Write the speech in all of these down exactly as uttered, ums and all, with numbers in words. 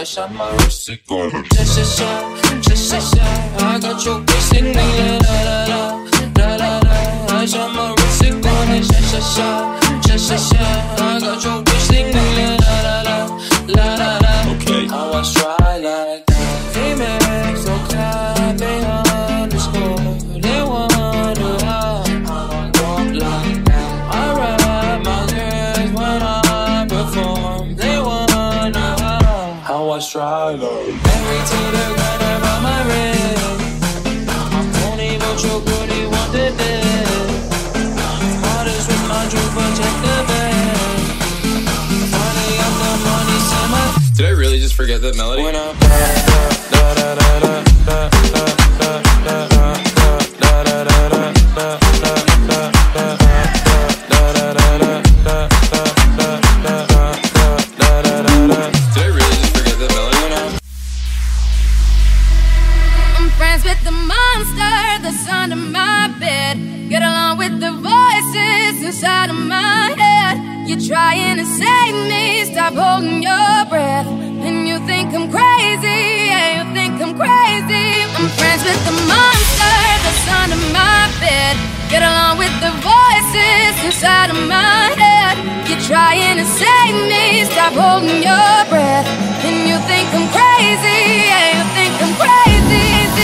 shot my wrist, it go. Just a shot, just a shot. I got your bitch singing la la la la la la. I shot my wrist, it go. Just a shot, just a shot. I got your bitch singing la la la la la la. Okay. How I try like that. Females so clap, they underscore. They wonder how I walk like that. I rap my lyrics when I perform. They wonder how how I try like. Married to the grind around my wrist. Don't even choke, but he wanted this. Hardest with my truth, but check the bag. Funny, I'm the money, say my. Did I really just forget that melody? When I da da da da da da da da da da da da da da. With the monster that's under my bed, get along with the voices inside of my head. You're trying to save me, stop holding your breath. And you think I'm crazy, yeah, you think I'm crazy. I'm friends with the monster that's under my bed. Get along with the voices inside of my head. You're trying to save me, stop holding your breath. And you think I'm crazy, yeah, you think I'm crazy.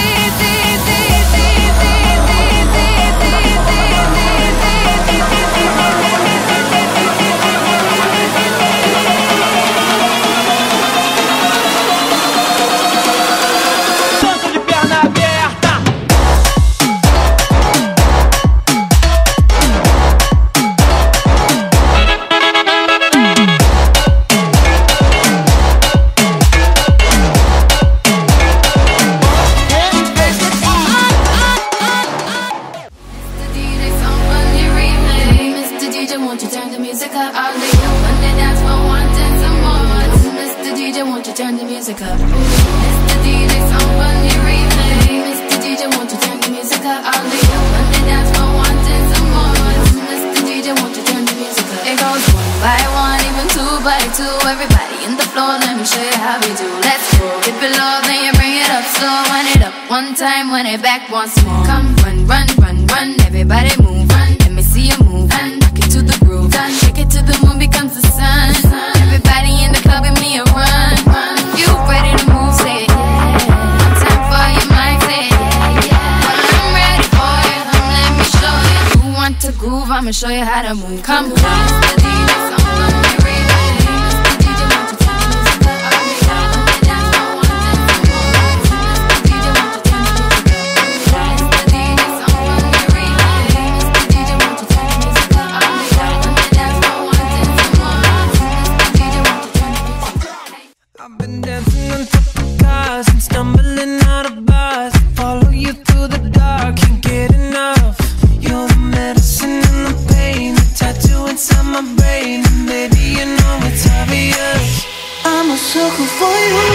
Turn the music up. Mister D J, somebody replay. Mister D J, won't you turn the music up? I'll leave you on the dance floor wanting some more. Mister D J, won't you turn the music up? It goes one by one, even two by two. Everybody in the floor, let me show you how we do. Let's go. Dip it low, then you bring it up slow. Run it up one time, run it back once more. Come run, run, run, run. Everybody move, run. Let me see you move. Run, rock it to the groove. Done. Shake it till the moon becomes the sun. Everybody in the club, give me a run. You ready to move, say it, yeah. One time for your mind, say it, yeah, yeah. Well, I'm ready for you, come let me show you. You want to groove, I'ma show you how to move. Come on, Mister D J, somebody replay. Mister D J, won't you turn the music up? I'll be down on the dance floor, wanting some more. Mister D J, won't you turn the music up? Mister D J, somebody replay. Mister D J, won't you turn the music up? I'll be down on the dance floor, wanting some more. Mister D J, won't you turn the music up? I've been dancing on top of cars and stumbling out of bars. Follow you through the dark, can't get enough. You're the medicine and the pain, the tattoo inside my brain. And baby, you know it's obvious, I'm a sucker for you.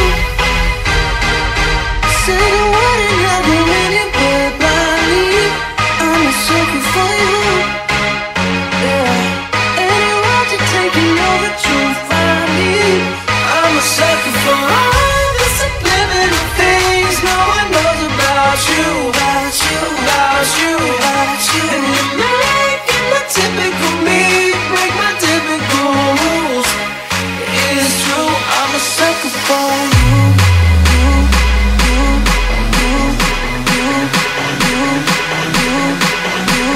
Say the word and I'll go anywhere by me. I'm a sucker for you, yeah. Anywhere to take you know the truth I need. I'm a sucker for all the subliminal things no one knows about you, about you, about you, about you. And you make it my typical me, break my typical rules. It's true, I'm a sucker for you, you, you, you, you, you, you, you,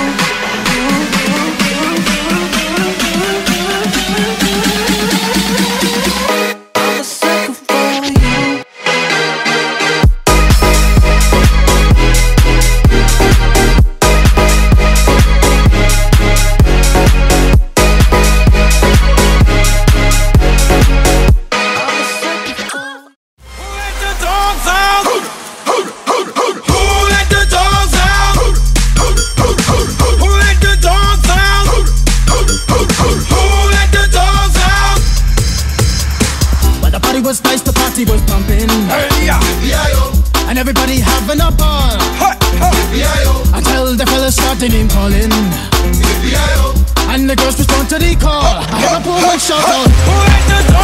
I'm a sucker for you. Was nice, the party was pumping, hey, yeah. And everybody having a ball, hey, hey. Until the fellas started name calling, and the girls respond to the call. I have a poor one shout out.